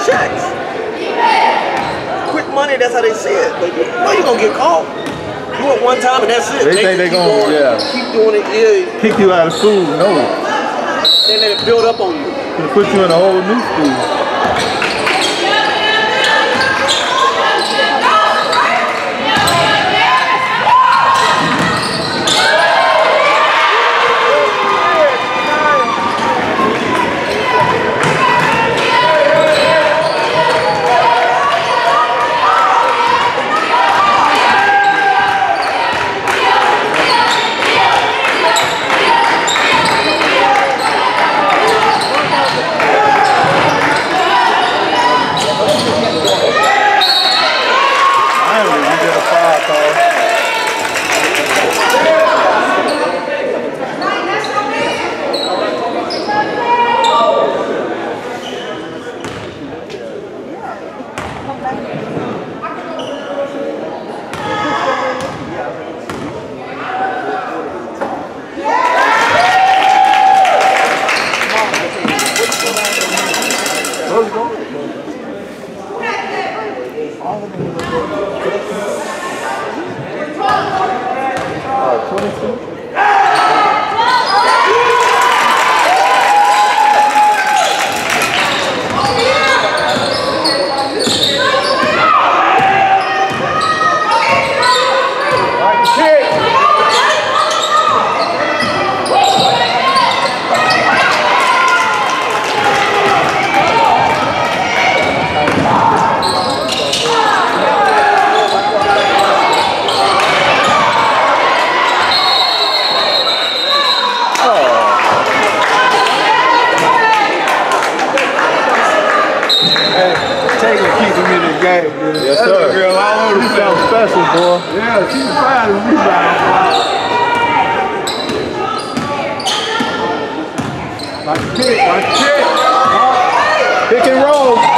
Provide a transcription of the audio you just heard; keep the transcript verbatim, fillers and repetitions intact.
checks. Quick money, that's how they see it. But you know you're gonna get caught. Do it one time and that's it. They, they think they're gonna going, yeah. keep doing it. Yeah. Kick you out of school, no. They let it build up on you. They put you in a whole new school. Yes, sir. That's a girl all over the sound special, boy. Yeah, she's fine as rebound. Like a kick, like a kick. Pick and roll.